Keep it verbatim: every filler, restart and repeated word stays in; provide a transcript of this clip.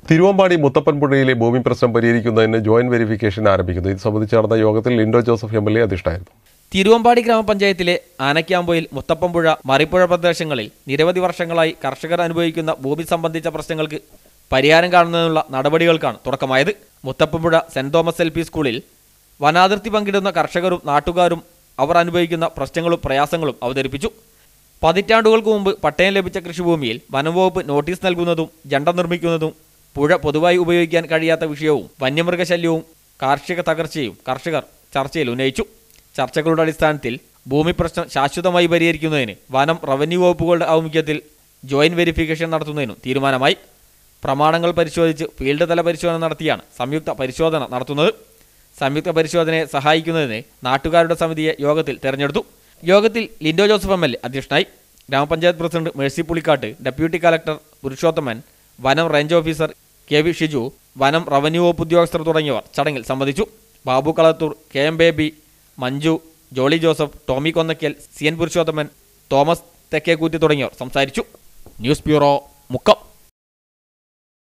തിരുവമ്പാടി മുത്തപ്പൻപുഴയിലെ ഭൂമി പ്രശ്നം പരിഹരിക്കുന്നതിന് ജോയിന്റ് വെരിഫിക്കേഷൻ ആരംഭിക്കുന്നു. ഇത് സംബന്ധിച്ച് നടന്ന യോഗത്തിൽ Linto Joseph M L A അധ്യക്ഷനായിരുന്നു. തിരുവമ്പാടി ഗ്രാമപഞ്ചായത്തിലെ ആനക്കാമ്പോയിൽ, മുത്തപ്പൻപുഴ, മറിപ്പുഴ പ്രദേശങ്ങളിൽ നിരവധി വർഷങ്ങളായി കർഷകർ അനുഭവിക്കുന്ന ഭൂമി സംബന്ധിച്ച പ്രശ്നങ്ങൾക്ക് പരിഹാരം കാണുന്നതിനുള്ള നടപടികൾക്കാണ് തുടക്കമായത്. Muthappanpuzha saint Thomas L P സ്കൂളിൽ വനാതിർത്തി പങ്കിടുന്ന കർഷകരും നാട്ടുകാരും അവർ അനുഭവിക്കുന്ന പ്രശ്നങ്ങളും പ്രയാസങ്ങളും അവതരിപ്പിച്ചു. പതിറ്റാണ്ടുകൾക്ക് മുമ്പ് പട്ടയം ലഭിച്ച കൃഷിഭൂമിയിൽ വനംവകുപ്പ് നോട്ടീസ് നൽകുന്നതും ജണ്ട നിർമ്മിക്കുന്നതും പുഴ പൊതുവായി ഉപയോഗിക്കാൻ കഴിയാത്ത വിഷയവും വന്യമൃഗശല്യവും കാർഷിക തകർച്ചയും കർഷകർ ചർച്ചയിൽ ഉന്നയിച്ചു. ചർച്ചകളുടെ അടിസ്ഥാനത്തിൽ ഭൂമി പ്രശ്നം ശാശ്വതമായി പരിഹരിക്കുന്നതിന് വനം, റവന്യൂ വകുപ്പുകളുടെ ആഭിമുഖ്യത്തിൽ ജോയിന്റ് വെരിഫിക്കേഷൻ നടത്തുന്നതിനും തീരുമാനമായി. പ്രമാണങ്ങൾ പരിശോധിച്ച് ഫീൽഡ് തല പരിശോധന നടത്തിയാണ് സംയുക്ത പരിശോധന നടത്തുന്നത്. സംയുക്ത പരിശോധനയെ സഹായിക്കുന്നതിന് നാട്ടുകാരുടെ സമിതിയെ യോഗത്തിൽ തെരഞ്ഞെടുത്തു. യോഗത്തിൽ Linto Joseph M L A അധ്യക്ഷനായി. Grama panchayat president Mercy Pulikkattu, deputy collector Purushothaman, വനം range officer K V Shiju, വനം റവന്യൂ വകുപ്പ് ഉദ്യോഗസ്ഥർ തുടങ്ങിയവർ ചടങ്ങിൽ സംബന്ധിച്ചു. Babu Kalathur, K M Baby, Manju, Jolly Joseph, Tommy Konnakkal, C N Purushothaman, Thomas Thekkekoothi തുടങ്ങിയവർ സംസാരിച്ചു. News bureau, Mukkam.